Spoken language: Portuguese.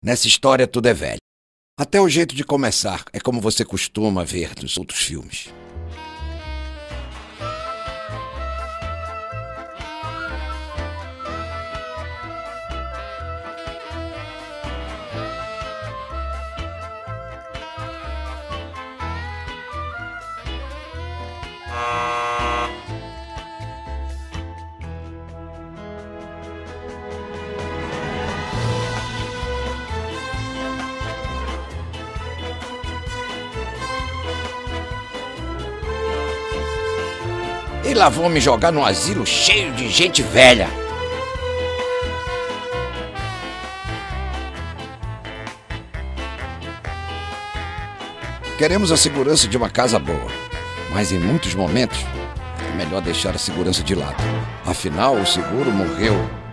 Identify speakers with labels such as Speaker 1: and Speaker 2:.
Speaker 1: Nessa história tudo é velho. Até o jeito de começar é como você costuma ver nos outros filmes. E lá vão me jogar num asilo cheio de gente velha. Queremos a segurança de uma casa boa, mas em muitos momentos é melhor deixar a segurança de lado. Afinal, o seguro morreu